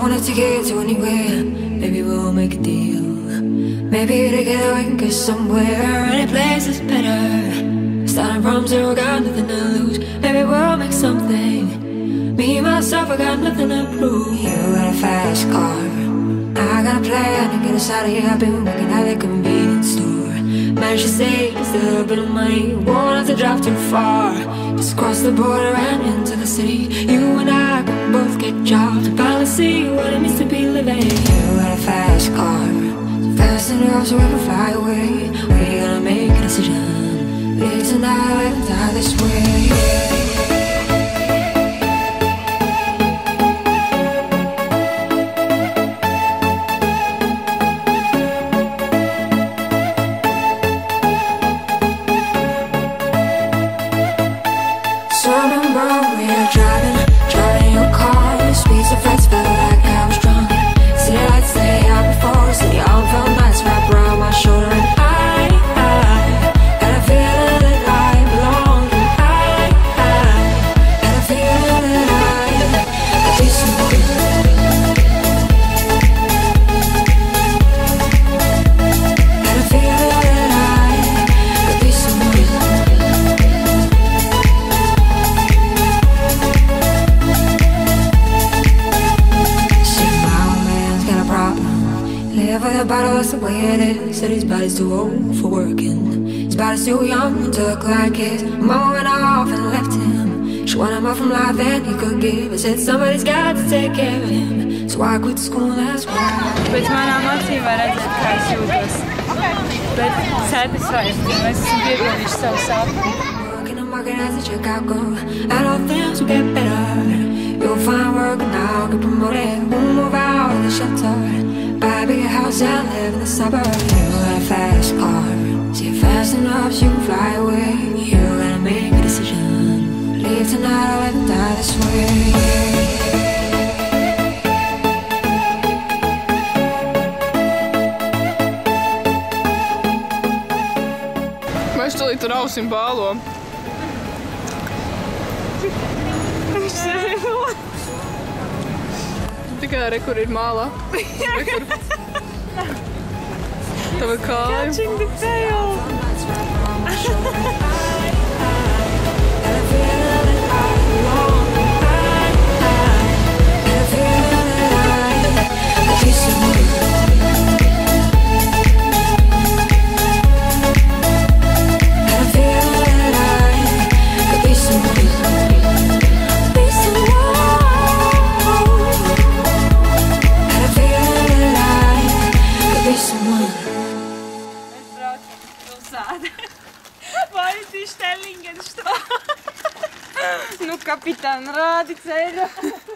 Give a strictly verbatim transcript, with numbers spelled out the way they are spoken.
wanted to get to anywhere. Maybe we'll make a deal. Maybe together we can get somewhere. Any place is better. Starting from zero, got nothing to lose. Maybe we'll make something. Me, myself, I got nothing to prove. You got a fast car, I got a plan to get us out of here. I've been working at the convenience store. Managed to save just a little bit of money. Won't have to drive too far. Just cross the border and into the city. You and I can both get jobs and finally see what it means to be living. You got a fast car, so fast enough so we can fly away. We're gonna make a decision. Live tonight and die this way. That's the way it is. Said his body's too old for working. His body's too young to look like his. Mama went off and left him. She wanted more from life than he could give. I said somebody's got to take care of him. So I quit school, that's why. Pēc manām acīm var redzēt, kā es jūtos. Bet satisfied, es esmu piepildījuši savu sapni. Working and working as a checkout girl, and all things will get better. You'll find work and I'll get promoted. We'll move out of the shelter. Buy a bigger house and live in the suburbs. You got a fast car, so you're fast enough so you can fly away. You gotta make a decision. Leave tonight or let me die this way. Mēs tūlīt ar ausim bālo. Tikai re, kur ir mālā. Re, kur... Tava kāja. Catching the tail. Nu, kapitān, rādi ceļu.